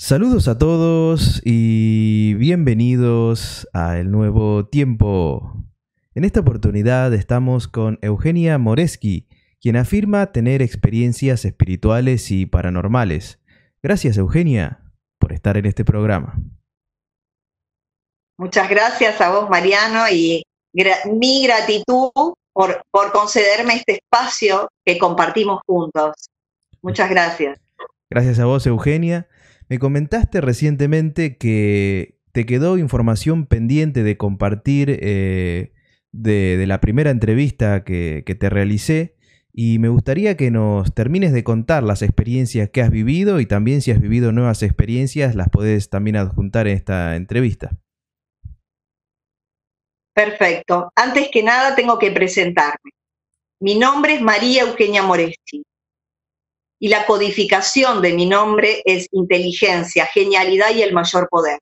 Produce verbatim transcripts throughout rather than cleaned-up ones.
Saludos a todos y bienvenidos a El Nuevo Tiempo. En esta oportunidad estamos con Eugenia Moresky, quien afirma tener experiencias espirituales y paranormales. Gracias, Eugenia, por estar en este programa. Muchas gracias a vos, Mariano, y gra mi gratitud por, por concederme este espacio que compartimos juntos. Muchas gracias. Gracias a vos, Eugenia. Me comentaste recientemente que te quedó información pendiente de compartir eh, de, de la primera entrevista que, que te realicé, y me gustaría que nos termines de contar las experiencias que has vivido, y también si has vivido nuevas experiencias las podés también adjuntar en esta entrevista. Perfecto. Antes que nada tengo que presentarme. Mi nombre es María Eugenia Moresky. Y la codificación de mi nombre es inteligencia, genialidad y el mayor poder.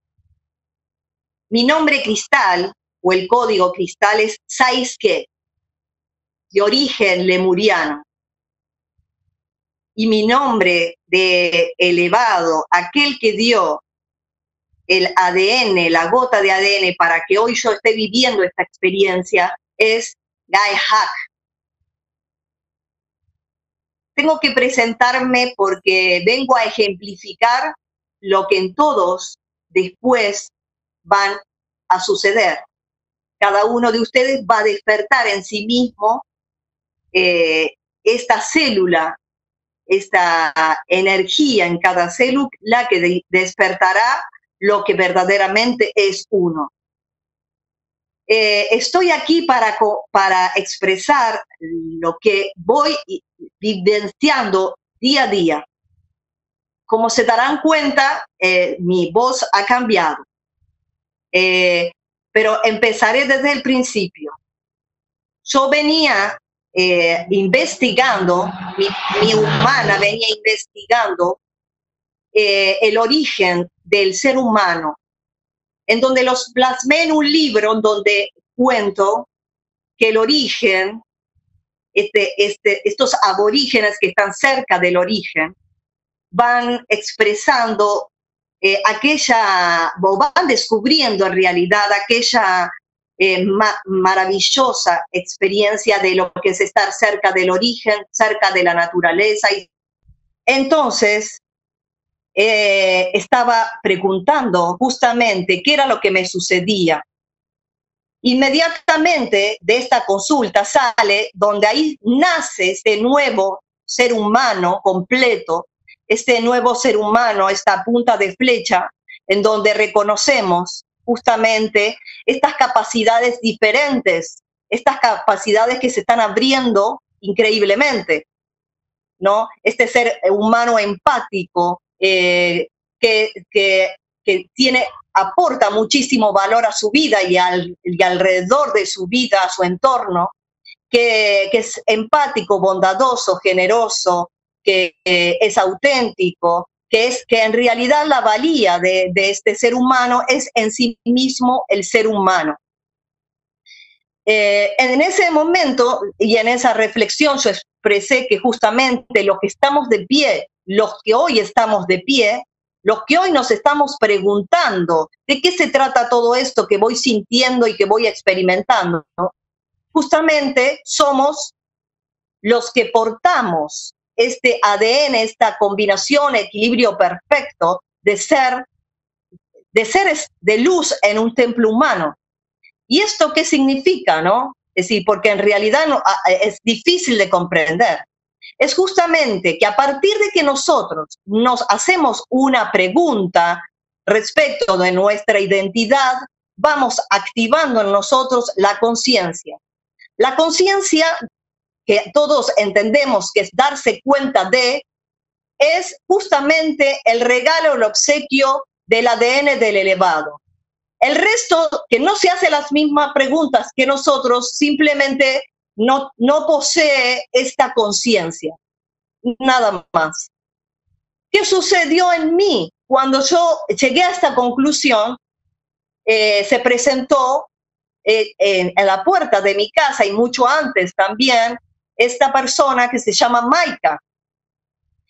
Mi nombre cristal, o el código cristal, es Saizke, de origen lemuriano. Y mi nombre de elevado, aquel que dio el A D N, la gota de A D N, para que hoy yo esté viviendo esta experiencia, es Gaehak. Tengo que presentarme porque vengo a ejemplificar lo que en todos después van a suceder. Cada uno de ustedes va a despertar en sí mismo eh, esta célula, esta energía en cada célula que de despertará lo que verdaderamente es uno. Eh, estoy aquí para, para expresar lo que voy vivenciando día a día. Como se darán cuenta, eh, mi voz ha cambiado. Eh, pero empezaré desde el principio. Yo venía eh, investigando, mi, mi humana venía investigando eh, el origen del ser humano, en donde los plasmé en un libro donde cuento que el origen, este, este, estos aborígenes que están cerca del origen, van expresando eh, aquella, o van descubriendo en realidad aquella eh, ma maravillosa experiencia de lo que es estar cerca del origen, cerca de la naturaleza. Y entonces, Eh, estaba preguntando justamente qué era lo que me sucedía. Inmediatamente de esta consulta sale donde ahí nace este nuevo ser humano completo, este nuevo ser humano, esta punta de flecha, en donde reconocemos justamente estas capacidades diferentes, estas capacidades que se están abriendo increíblemente, ¿no? Este ser humano empático, Eh, que, que, que tiene, aporta muchísimo valor a su vida y, al, y alrededor de su vida, a su entorno, que, que es empático, bondadoso, generoso, que eh, es auténtico, que, es, que en realidad la valía de, de este ser humano es en sí mismo el ser humano. Eh, en ese momento y en esa reflexión yo expresé que justamente los que estamos de pie, los que hoy estamos de pie, los que hoy nos estamos preguntando de qué se trata todo esto que voy sintiendo y que voy experimentando, ¿no? Justamente somos los que portamos este A D N, esta combinación, equilibrio perfecto de ser, de seres de luz en un templo humano. ¿Y esto qué significa, no? Es decir, porque en realidad no, es difícil de comprender. Es justamente que a partir de que nosotros nos hacemos una pregunta respecto de nuestra identidad, vamos activando en nosotros la conciencia. La conciencia, que todos entendemos que es darse cuenta de, es justamente el regalo, el obsequio del A D N del elevado. El resto, que no se hace las mismas preguntas que nosotros, simplemente no, no posee esta conciencia. Nada más. ¿Qué sucedió en mí? Cuando yo llegué a esta conclusión, eh, se presentó eh, en, en la puerta de mi casa y mucho antes también, esta persona que se llama Maika,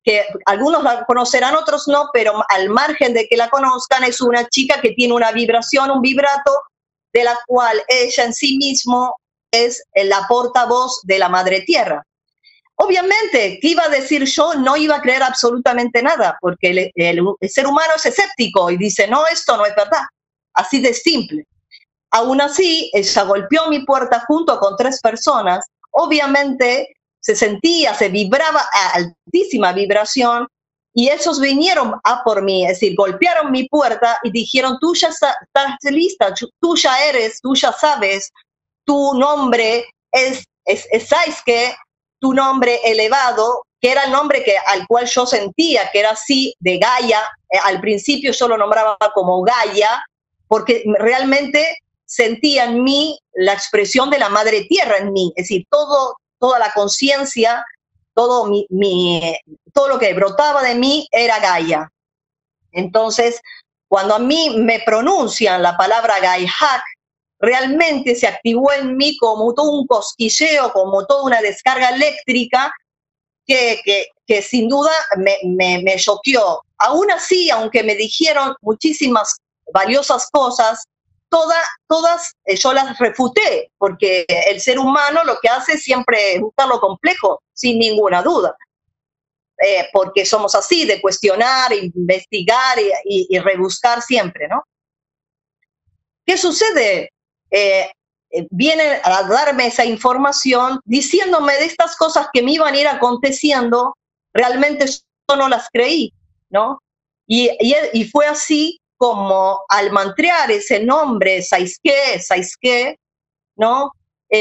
que algunos la conocerán, otros no, pero al margen de que la conozcan, es una chica que tiene una vibración, un vibrato, de la cual ella en sí mismo es la portavoz de la Madre Tierra. Obviamente, ¿qué iba a decir yo? No iba a creer absolutamente nada, porque el, el, el ser humano es escéptico y dice, no, esto no es verdad. Así de simple. Aún así, ella golpeó mi puerta junto con tres personas. Obviamente, se sentía, se vibraba a altísima vibración y esos vinieron a por mí, es decir, golpearon mi puerta y dijeron, tú ya estás lista, tú ya eres, tú ya sabes, tu nombre es, es, es Saisuke, tu nombre elevado, que era el nombre que, al cual yo sentía que era así, de Gaia. Eh, al principio yo lo nombraba como Gaia, porque realmente sentía en mí la expresión de la Madre Tierra en mí, es decir, todo, toda la conciencia, todo, mi, mi, todo lo que brotaba de mí era Gaia. Entonces, cuando a mí me pronuncian la palabra Gaihak, realmente se activó en mí como todo un cosquilleo, como toda una descarga eléctrica que, que, que sin duda me, me, me choqueó. Aún así, aunque me dijeron muchísimas valiosas cosas, toda, todas eh, yo las refuté, porque el ser humano lo que hace siempre es buscar lo complejo, sin ninguna duda. Eh, porque somos así, de cuestionar, investigar y, y, y rebuscar siempre, ¿no? ¿Qué sucede? Eh, eh, vienen a darme esa información diciéndome de estas cosas que me iban a ir aconteciendo, realmente yo no las creí, ¿no? Y, y, y fue así como al mantrear ese nombre, Saisuke, Saisuke, ¿no?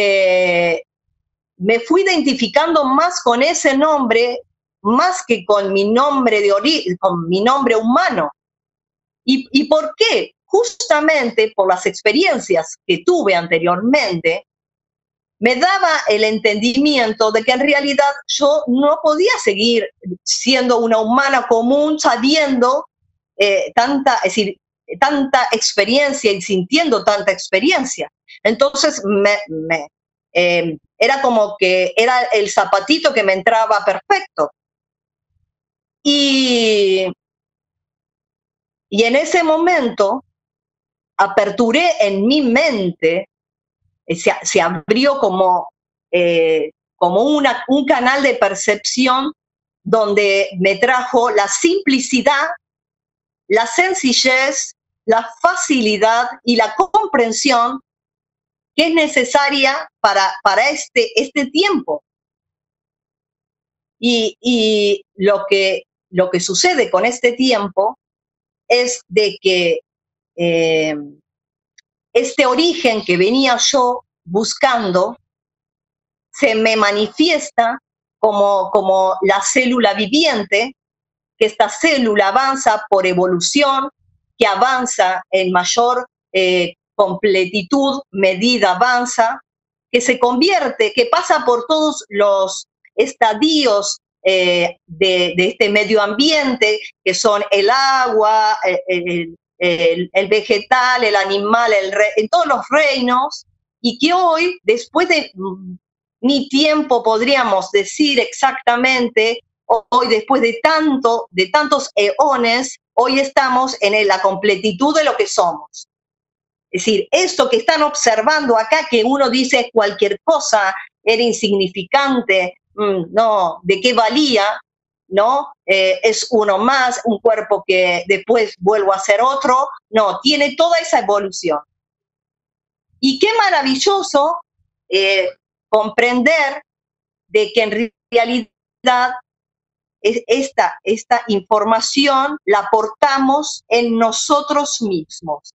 Eh, me fui identificando más con ese nombre, más que con mi nombre de origen, con mi nombre humano. ¿Y, ¿Y por qué? Justamente por las experiencias que tuve anteriormente, me daba el entendimiento de que en realidad yo no podía seguir siendo una humana común sabiendo eh, tanta, es decir, tanta experiencia y sintiendo tanta experiencia. Entonces me, me, eh, era como que era el zapatito que me entraba perfecto. Y, y en ese momento aperturé en mi mente, se, se abrió como, eh, como una, un canal de percepción donde me trajo la simplicidad, la sencillez, la facilidad y la comprensión que es necesaria para, para este, este tiempo. Y, y lo, que, lo que sucede con este tiempo es de que eh, este origen que venía yo buscando se me manifiesta como, como la célula viviente, que esta célula avanza por evolución, que avanza en mayor eh, completitud, medida avanza, que se convierte, que pasa por todos los estadios eh, de, de este medio ambiente, que son el agua, el, el, el vegetal, el animal, el re, en todos los reinos, y que hoy, después de ni tiempo podríamos decir exactamente, hoy después de tanto, de tantos eones, hoy estamos en la completitud de lo que somos. Es decir, esto que están observando acá, que uno dice cualquier cosa, era insignificante, no, ¿de qué valía? ¿No? Eh, es uno más, un cuerpo que después vuelvo a ser otro. No, tiene toda esa evolución. Y qué maravilloso eh, comprender de que en realidad esta, esta información la aportamos en nosotros mismos.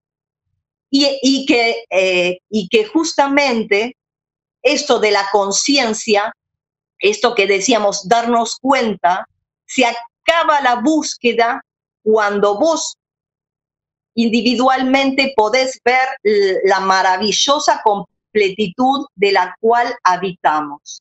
Y, y, que, eh, y que justamente esto de la conciencia, esto que decíamos, darnos cuenta, se acaba la búsqueda cuando vos individualmente podés ver la maravillosa completitud de la cual habitamos.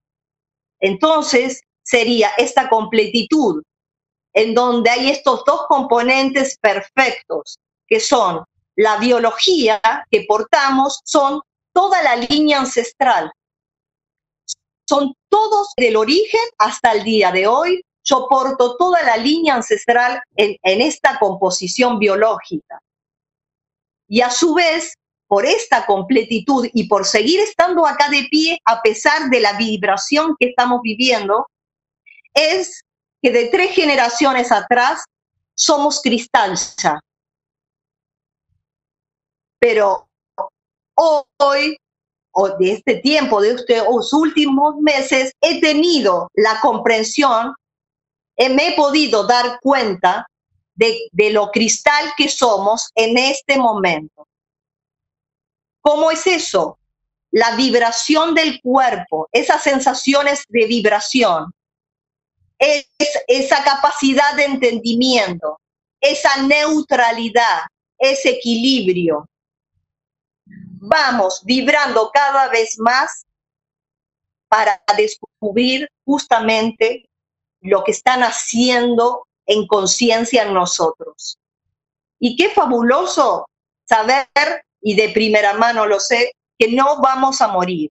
Entonces, sería esta completitud en donde hay estos dos componentes perfectos, que son la biología que portamos, son toda la línea ancestral. Son todos del origen hasta el día de hoy, yo porto toda la línea ancestral en, en esta composición biológica. Y a su vez, por esta completitud y por seguir estando acá de pie a pesar de la vibración que estamos viviendo, es que de tres generaciones atrás somos cristal ya. Pero hoy, o de este tiempo, de estos últimos meses, he tenido la comprensión, eh, me he podido dar cuenta de, de lo cristal que somos en este momento. ¿Cómo es eso? La vibración del cuerpo, esas sensaciones de vibración, es esa capacidad de entendimiento, esa neutralidad, ese equilibrio. Vamos vibrando cada vez más para descubrir justamente lo que están haciendo en conciencia en nosotros. Y qué fabuloso saber, y de primera mano lo sé, que no vamos a morir.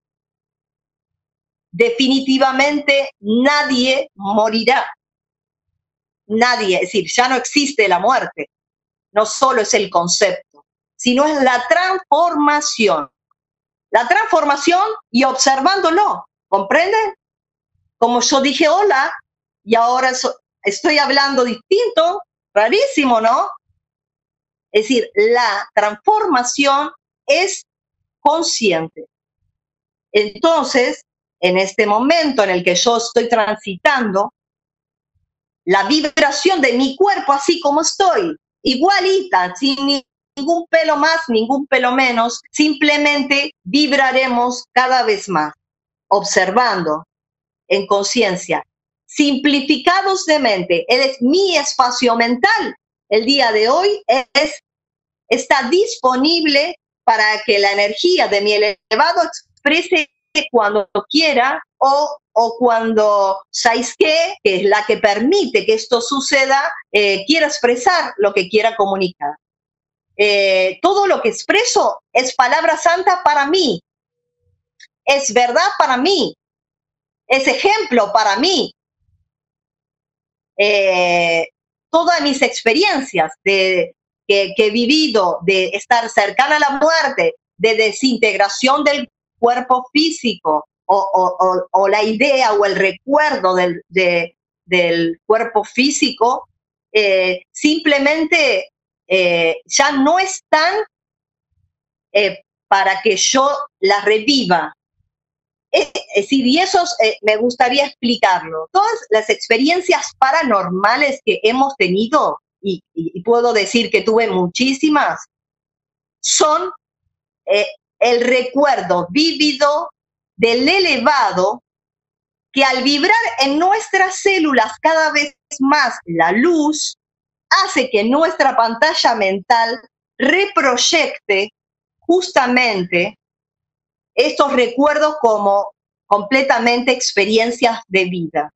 Definitivamente nadie morirá. Nadie, es decir, ya no existe la muerte. No solo es el concepto, sino es la transformación. La transformación y observándolo, ¿comprenden? Como yo dije hola y ahora so, estoy hablando distinto, rarísimo, ¿no? Es decir, la transformación es consciente. Entonces, en este momento en el que yo estoy transitando, la vibración de mi cuerpo, así como estoy, igualita, sin ningún pelo más, ningún pelo menos, simplemente vibraremos cada vez más, observando en conciencia, simplificados de mente. Es mi espacio mental. El día de hoy es, está disponible para que la energía de mi elevado exprese cuando quiera o, o cuando, ¿sabéis qué? Que es la que permite que esto suceda, eh, quiera expresar lo que quiera comunicar. Eh, todo lo que expreso es palabra santa para mí, es verdad para mí, es ejemplo para mí. Eh, todas mis experiencias de, que, que he vivido de estar cercana a la muerte, de desintegración del cuerpo físico o, o, o, o la idea o el recuerdo del, de, del cuerpo físico, eh, simplemente eh, ya no están eh, para que yo las reviva. Es decir, y eso eh, me gustaría explicarlo. Todas las experiencias paranormales que hemos tenido, y, y, y puedo decir que tuve muchísimas, son eh, el recuerdo vívido del elevado que al vibrar en nuestras células cada vez más la luz, hace que nuestra pantalla mental reproyecte justamente estos recuerdos como completamente experiencias de vida.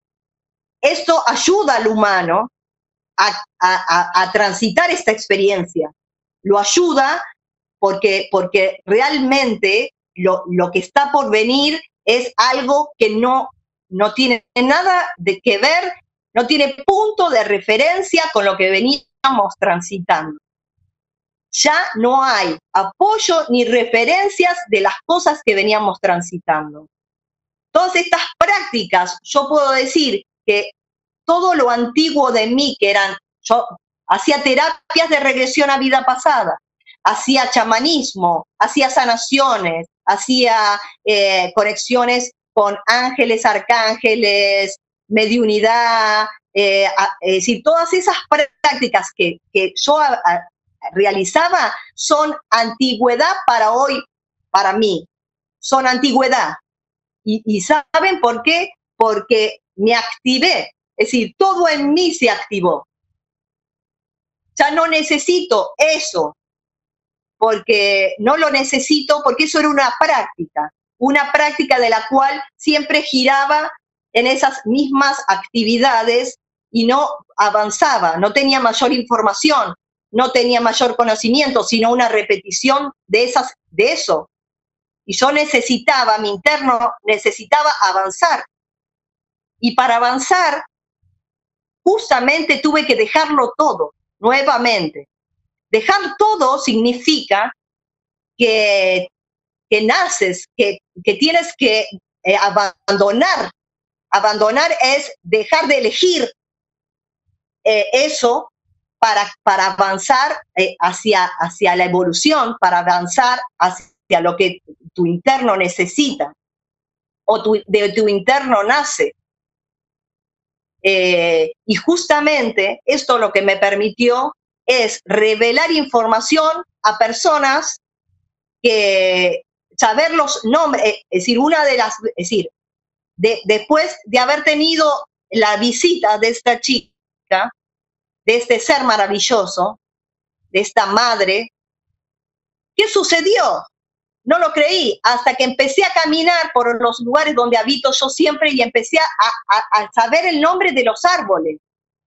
Esto ayuda al humano a, a, a, a transitar esta experiencia. Lo ayuda porque, porque realmente lo, lo que está por venir es algo que no, no tiene nada de que ver, no tiene punto de referencia con lo que veníamos transitando. Ya no hay apoyo ni referencias de las cosas que veníamos transitando. Todas estas prácticas, yo puedo decir que todo lo antiguo de mí, que eran, yo hacía terapias de regresión a vida pasada, hacía chamanismo, hacía sanaciones, hacía eh, conexiones con ángeles, arcángeles, mediunidad, eh, a, es decir, todas esas prácticas que, que yo a, a, realizaba son antigüedad para hoy, para mí, son antigüedad. Y, y ¿saben por qué? Porque me activé, es decir, todo en mí se activó. Ya no necesito eso, porque no lo necesito, porque eso era una práctica, una práctica de la cual siempre giraba en esas mismas actividades y no avanzaba, no tenía mayor información, no tenía mayor conocimiento, sino una repetición de, esas, de eso. Y yo necesitaba, mi interno necesitaba avanzar. Y para avanzar justamente tuve que dejarlo todo nuevamente. Dejar todo significa que, que naces, que, que tienes que eh, abandonar. Abandonar es dejar de elegir eh, eso para, para avanzar eh, hacia, hacia la evolución, para avanzar hacia lo que tu interno necesita o tu, de tu interno nace. Eh, y justamente esto lo que me permitió es revelar información a personas que saber los nombres, es decir, una de las, es decir, de, después de haber tenido la visita de esta chica, de este ser maravilloso, de esta madre, ¿qué sucedió? No lo creí hasta que empecé a caminar por los lugares donde habito yo siempre y empecé a, a, a saber el nombre de los árboles.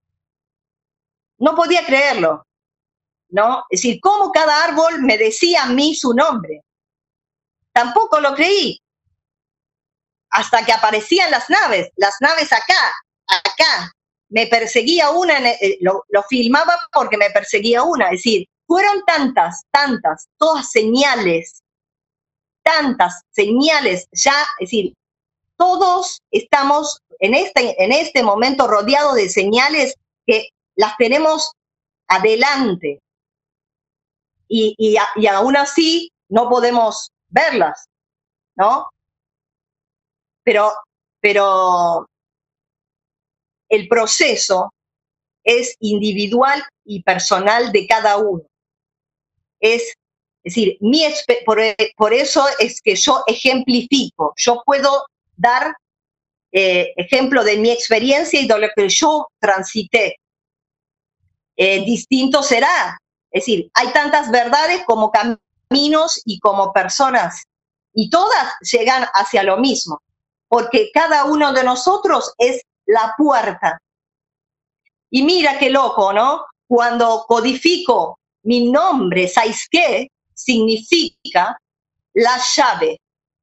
No podía creerlo, ¿no? Es decir, cómo cada árbol me decía a mí su nombre. Tampoco lo creí hasta que aparecían las naves, las naves acá, acá. Me perseguía una, eh, lo, lo filmaba porque me perseguía una. Es decir, fueron tantas, tantas, todas señales, tantas señales ya, es decir, todos estamos en este, en este momento rodeados de señales que las tenemos adelante y, y, y aún así no podemos verlas, ¿no? Pero, pero el proceso es individual y personal de cada uno. Es, es decir, mi, por, por eso es que yo ejemplifico, yo puedo dar eh, ejemplo de mi experiencia y de lo que yo transité. Eh, distinto será, es decir, hay tantas verdades como caminos y como personas, y todas llegan hacia lo mismo, porque cada uno de nosotros es la puerta. Y mira qué loco, ¿no? Cuando codifico mi nombre, ¿sabes qué? Significa la llave.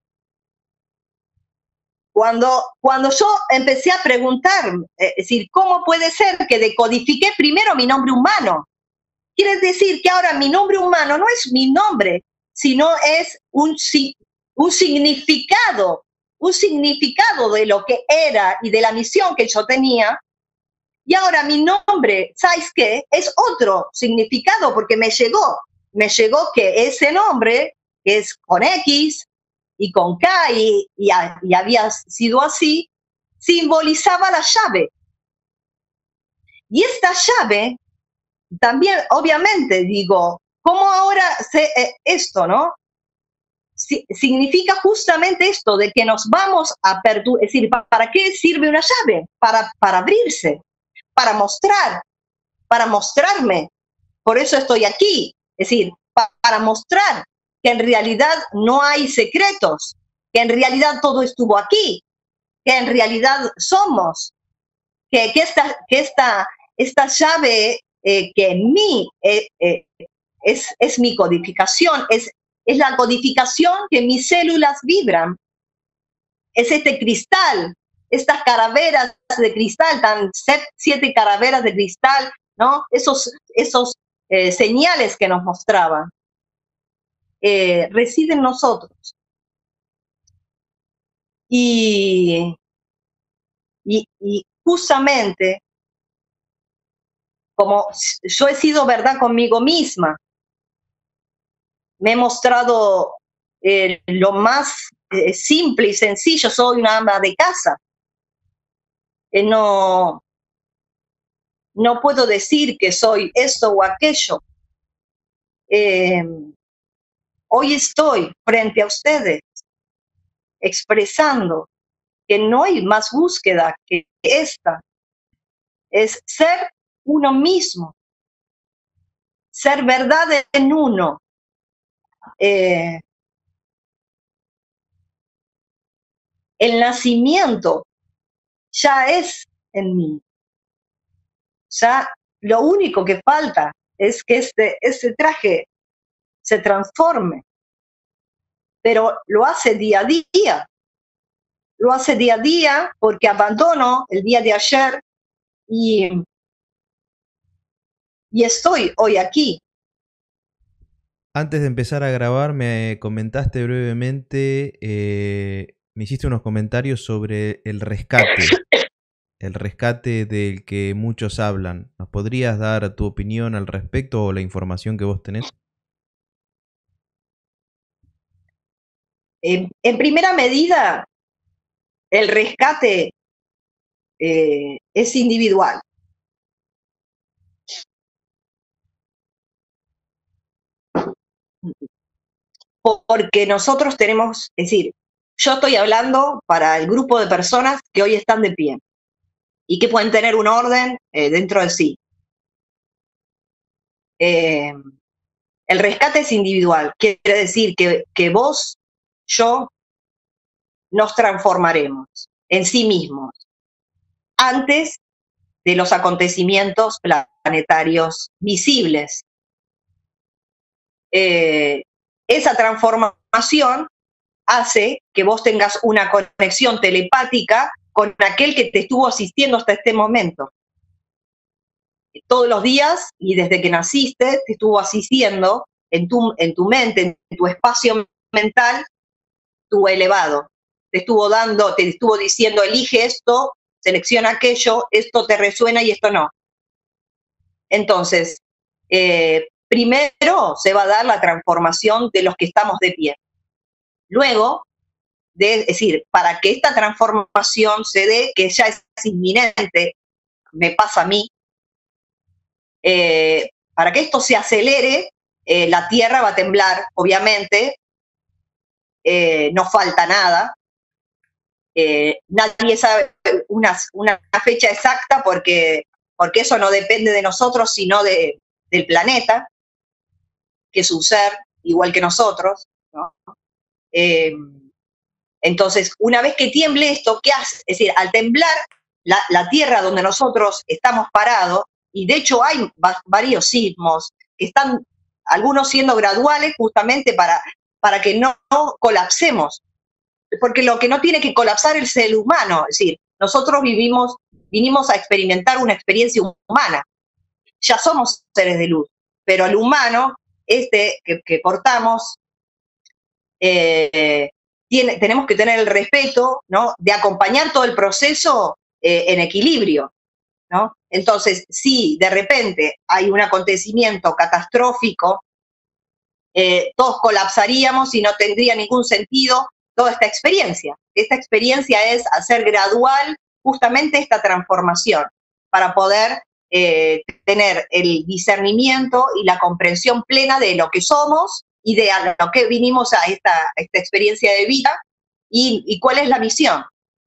Cuando, cuando yo empecé a preguntar, es decir, ¿cómo puede ser que decodifiqué primero mi nombre humano? Quiere decir que ahora mi nombre humano no es mi nombre, sino es un, un significado, un significado de lo que era y de la misión que yo tenía. Y ahora mi nombre, ¿sabes qué? Es otro significado porque me llegó. Me llegó que ese nombre, que es con X y con K y, y, y había sido así, simbolizaba la llave. Y esta llave, también, obviamente, digo, ¿cómo ahora sé eh, esto, no? Si, significa justamente esto, de que nos vamos a perturbar. Es decir, ¿para qué sirve una llave? Para, para abrirse. Para mostrar, para mostrarme. Por eso estoy aquí. Es decir, pa para mostrar que en realidad no hay secretos, que en realidad todo estuvo aquí, que en realidad somos, que, que, esta, que esta, esta llave eh, que en mí eh, eh, es, es mi codificación, es, es la codificación que mis células vibran, es este cristal, estas calaveras de cristal, tan siete calaveras de cristal, ¿no? Esos, esos eh, señales que nos mostraban, eh, residen en nosotros. Y, y, y justamente, como yo he sido verdad conmigo misma, me he mostrado eh, lo más eh, simple y sencillo, soy una ama de casa. Eh, no, no puedo decir que soy esto o aquello. Eh, hoy estoy frente a ustedes expresando que no hay más búsqueda que esta. Es ser uno mismo, ser verdad en uno. Eh, el nacimiento ya es en mí. Ya lo único que falta es que este, este traje se transforme, pero lo hace día a día. Lo hace día a día porque abandono el día de ayer y, y estoy hoy aquí. Antes de empezar a grabar me comentaste brevemente, eh, me hiciste unos comentarios sobre el rescate, el rescate del que muchos hablan. ¿Nos podrías dar tu opinión al respecto o la información que vos tenés? En, en primera medida, el rescate eh, es individual. Porque nosotros tenemos, es decir, yo estoy hablando para el grupo de personas que hoy están de pie y que pueden tener un orden eh, dentro de sí. Eh, el rescate es individual, quiere decir que, que vos, yo, nos transformaremos en sí mismos antes de los acontecimientos planetarios visibles. Eh, esa transformación hace que vos tengas una conexión telepática con aquel que te estuvo asistiendo hasta este momento. Todos los días y desde que naciste te estuvo asistiendo en tu, en tu mente, en tu espacio mental, tu elevado. Te estuvo dando, te estuvo diciendo, elige esto, selecciona aquello, esto te resuena y esto no. Entonces, eh, primero se va a dar la transformación de los que estamos de pie. Luego, de, es decir, para que esta transformación se dé, que ya es inminente, me pasa a mí, eh, para que esto se acelere, eh, la Tierra va a temblar, obviamente, eh, no falta nada, eh, nadie sabe una, una fecha exacta porque, porque eso no depende de nosotros, sino de, del planeta, que es un ser igual que nosotros, ¿no? Eh, entonces, una vez que tiemble esto, ¿qué hace? Es decir, al temblar la, la tierra donde nosotros estamos parados, y de hecho hay va, varios sismos que están, algunos siendo graduales justamente para, para que no, no colapsemos, porque lo que no tiene que colapsar es el ser humano, es decir, nosotros vivimos, vinimos a experimentar una experiencia humana, ya somos seres de luz, pero el humano, este que, que portamos, eh, tiene, tenemos que tener el respeto, ¿no?, de acompañar todo el proceso eh, en equilibrio, ¿no? Entonces, si de repente hay un acontecimiento catastrófico, eh, todos colapsaríamos y no tendría ningún sentido toda esta experiencia. Esta experiencia es hacer gradual justamente esta transformación para poder eh, tener el discernimiento y la comprensión plena de lo que somos y de a lo que vinimos a esta, a esta experiencia de vida y, y cuál es la misión,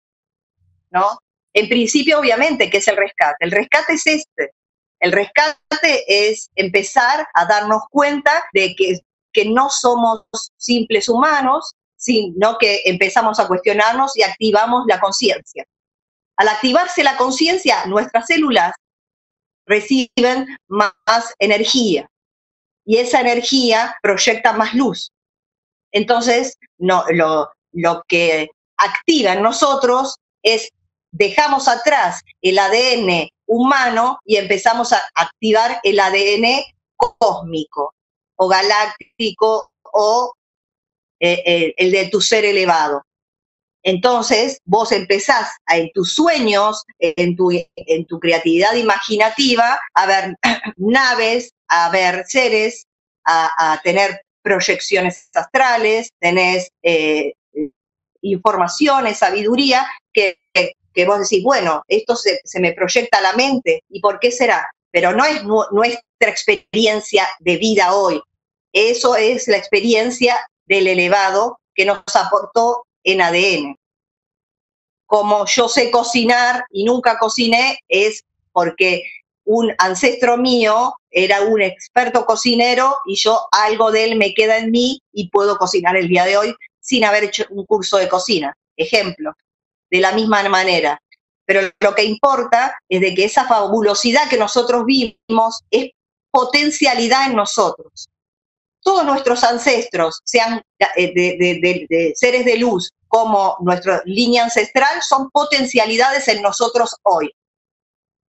¿no? En principio, obviamente, ¿qué es el rescate? El rescate es este. El rescate es empezar a darnos cuenta de que, que no somos simples humanos, sino que empezamos a cuestionarnos y activamos la conciencia. Al activarse la conciencia, nuestras células reciben más energía y esa energía proyecta más luz. Entonces, no, lo, lo que activa en nosotros es, dejamos atrás el A D N humano y empezamos a activar el A D N cósmico o galáctico o eh, eh, el de tu ser elevado. Entonces, vos empezás a, en tus sueños, en tu, en tu creatividad imaginativa, a ver naves, a ver seres, a, a tener proyecciones astrales, tenés eh, informaciones, sabiduría, que, que, que vos decís, bueno, esto se, se me proyecta a la mente, ¿y por qué será? Pero no es nu nuestra experiencia de vida hoy, eso es la experiencia del elevado que nos aportó en A D N. Como yo sé cocinar y nunca cociné, es porque un ancestro mío era un experto cocinero y yo algo de él me queda en mí y puedo cocinar el día de hoy sin haber hecho un curso de cocina. Ejemplo, de la misma manera. Pero lo que importa es de que esa fabulosidad que nosotros vimos es potencialidad en nosotros. Todos nuestros ancestros, sean de, de, de, de seres de luz como nuestra línea ancestral, son potencialidades en nosotros hoy.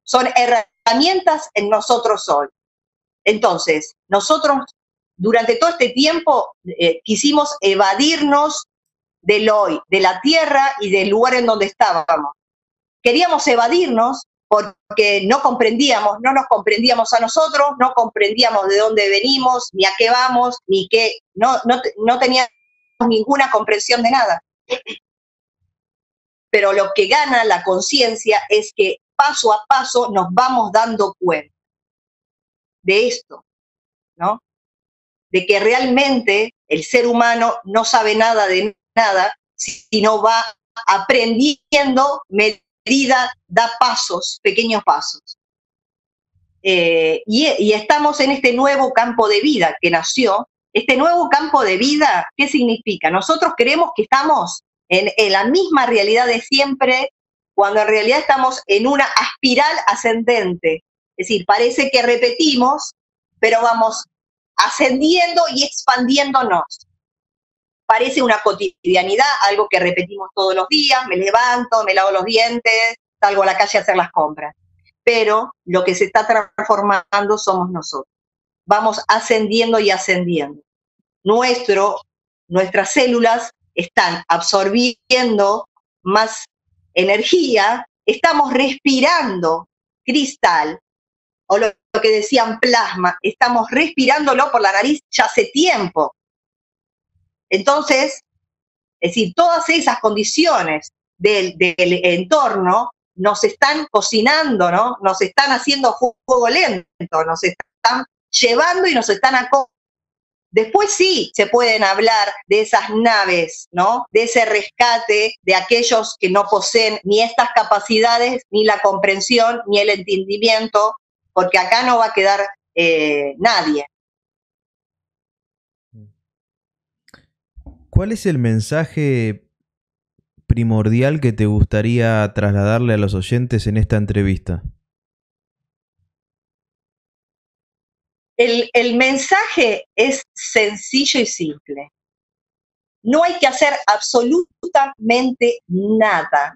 son herramientas en nosotros hoy. Entonces, nosotros durante todo este tiempo eh, quisimos evadirnos del hoy, de la tierra y del lugar en donde estábamos. Queríamos evadirnos porque no comprendíamos, no nos comprendíamos a nosotros, no comprendíamos de dónde venimos, ni a qué vamos, ni qué, no, no, no teníamos ninguna comprensión de nada. Pero lo que gana la conciencia es que paso a paso nos vamos dando cuenta de esto, ¿no? De que realmente el ser humano no sabe nada de nada, sino va aprendiendo medida, da pasos, pequeños pasos. Eh, y, y estamos en este nuevo campo de vida que nació. Este nuevo campo de vida, ¿qué significa? Nosotros creemos que estamos en, en la misma realidad de siempre, cuando en realidad estamos en una espiral ascendente. Es decir, parece que repetimos, pero vamos ascendiendo y expandiéndonos. Parece una cotidianidad, algo que repetimos todos los días, me levanto, me lavo los dientes, salgo a la calle a hacer las compras. Pero lo que se está transformando somos nosotros. Vamos ascendiendo y ascendiendo. Nuestro, nuestras células están absorbiendo más energía, estamos respirando cristal, o lo, lo que decían plasma, estamos respirándolo por la nariz ya hace tiempo. Entonces, es decir, todas esas condiciones del, del entorno nos están cocinando, ¿no? Nos están haciendo fuego lento, nos están llevando y nos están acomodando. Después sí se pueden hablar de esas naves, ¿no? De ese rescate de aquellos que no poseen ni estas capacidades, ni la comprensión, ni el entendimiento, porque acá no va a quedar eh, nadie. ¿Cuál es el mensaje primordial que te gustaría trasladarle a los oyentes en esta entrevista? El, el mensaje es sencillo y simple. No hay que hacer absolutamente nada.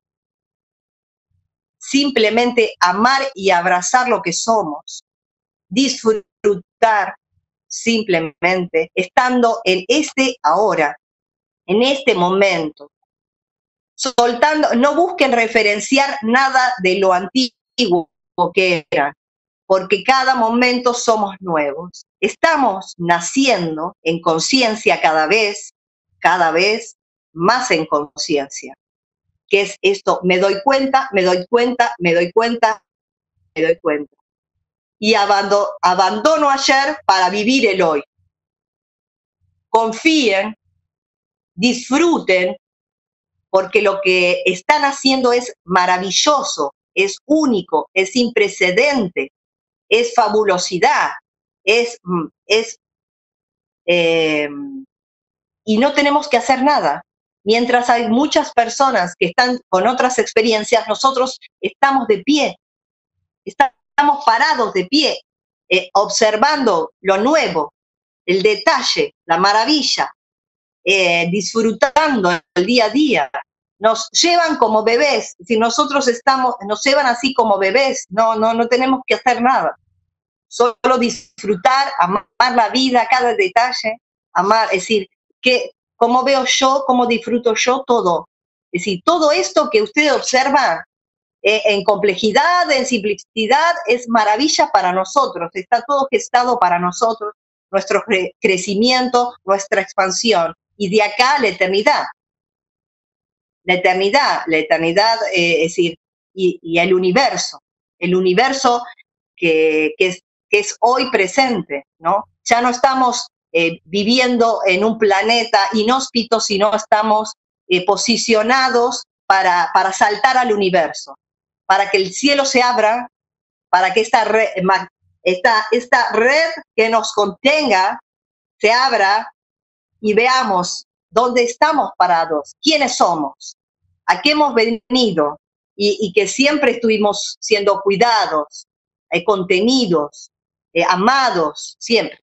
Simplemente amar y abrazar lo que somos. Disfrutar simplemente estando en este ahora, en este momento. Soltando, no busquen referenciar nada de lo antiguo que era, porque cada momento somos nuevos. Estamos naciendo en conciencia cada vez, cada vez más en conciencia. ¿Qué es esto? Me doy cuenta, me doy cuenta, me doy cuenta, me doy cuenta. Y abandono, abandono ayer para vivir el hoy. Confíen, disfruten, porque lo que están haciendo es maravilloso, es único, es sin precedente, es fabulosidad, es, es eh, y no tenemos que hacer nada. Mientras hay muchas personas que están con otras experiencias, nosotros estamos de pie, estamos parados de pie, eh, observando lo nuevo, el detalle, la maravilla, eh, disfrutando el día a día. Nos llevan como bebés, si nosotros estamos, nos llevan así como bebés, no, no, no tenemos que hacer nada. Solo disfrutar, amar la vida, cada detalle, amar, es decir, que cómo veo yo, cómo disfruto yo, todo. Es decir, todo esto que usted observa eh, en complejidad, en simplicidad, es maravilla para nosotros, está todo gestado para nosotros, nuestro cre crecimiento, nuestra expansión, y de acá la eternidad. La eternidad, la eternidad, eh, es decir, y, y el universo, el universo que, que, es, que es hoy presente, ¿no? Ya no estamos eh, viviendo en un planeta inhóspito, sino estamos eh, posicionados para, para saltar al universo, para que el cielo se abra, para que esta red, esta, esta red que nos contenga se abra y veamos dónde estamos parados, quiénes somos, a qué hemos venido y, y que siempre estuvimos siendo cuidados, eh, contenidos, eh, amados, siempre.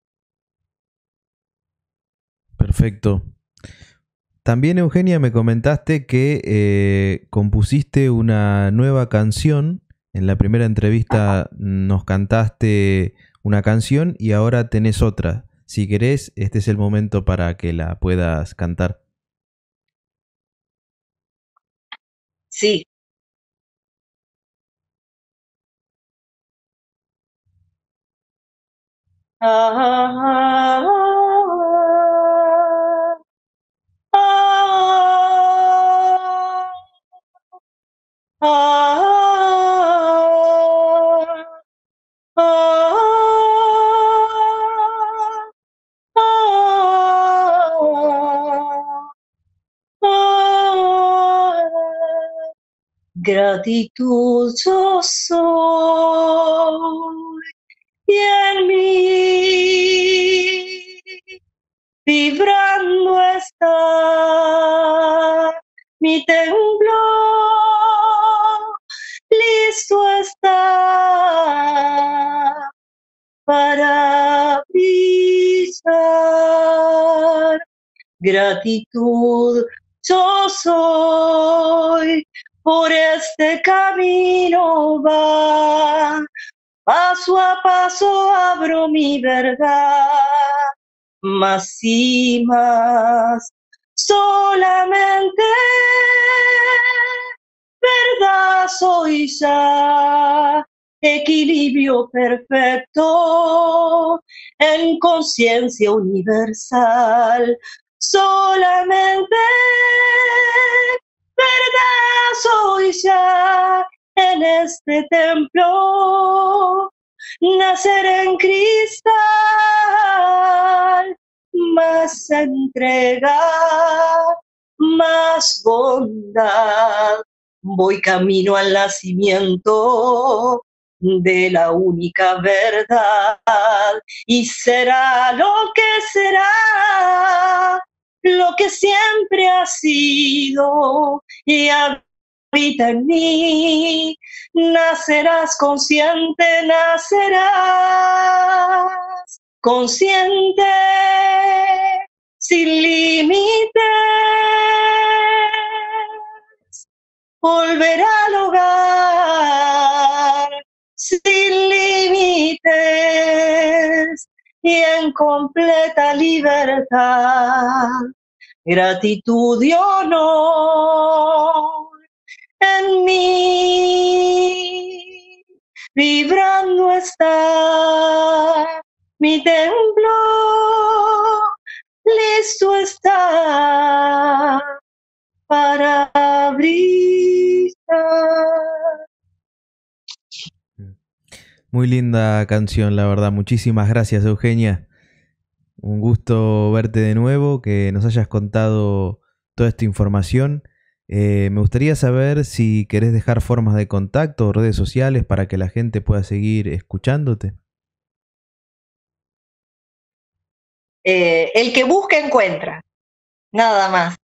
Perfecto. También, Eugenia, me comentaste que eh, compusiste una nueva canción En la primera entrevista nos cantaste una canción y ahora tenés otra. Si querés, este es el momento para que la puedas cantar. Sí. Ah, ah, ah, ah, gratitud yo soy y en mí vibrando está mi templo, listo está para brillar. Gratitud yo soy, por este camino va, paso a paso abro mi verdad, más y más, solamente verdad soy ya, equilibrio perfecto en conciencia universal, solamente verdad soy ya en este templo, nacer en cristal, más entrega, más bondad. Voy camino al nacimiento de la única verdad y será lo que será, lo que siempre ha sido y habita en mí. Nacerás consciente, nacerás consciente, sin límites. Volverá al hogar sin límites y en completa libertad. Gratitud y honor en mí, vibrando está mi templo, listo está para brillar. Muy linda canción, la verdad. Muchísimas gracias, Eugenia. Un gusto verte de nuevo, que nos hayas contado toda esta información. Eh, me gustaría saber si querés dejar formas de contacto o redes sociales para que la gente pueda seguir escuchándote. Eh, el que busca encuentra, nada más.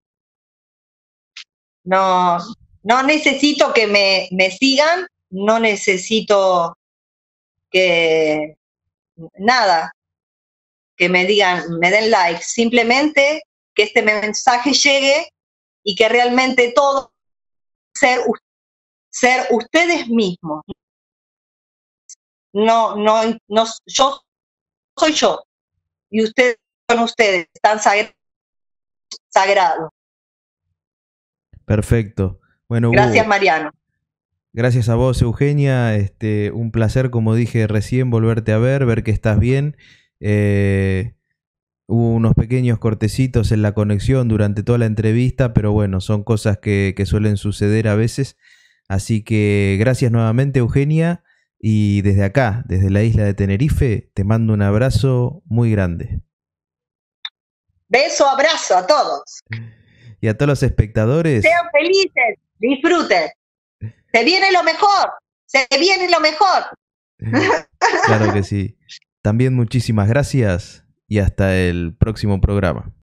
No, no necesito que me, me sigan, no necesito que nada, que me digan, me den like, simplemente que este mensaje llegue y que realmente todo ser, ser ustedes mismos. No, no, no, yo soy yo y ustedes son ustedes, están sagrados. Perfecto. Bueno, gracias, Hugo, Mariano. Gracias a vos, Eugenia. Este, un placer, como dije recién, volverte a ver, ver que estás bien. Eh, hubo unos pequeños cortecitos en la conexión durante toda la entrevista, pero bueno, son cosas que, que suelen suceder a veces. Así que gracias nuevamente, Eugenia. Y desde acá, desde la isla de Tenerife, te mando un abrazo muy grande. Beso, abrazo a todos. Y a todos los espectadores. Sean felices, disfruten. Se viene lo mejor, se viene lo mejor. Claro que sí. También muchísimas gracias y hasta el próximo programa.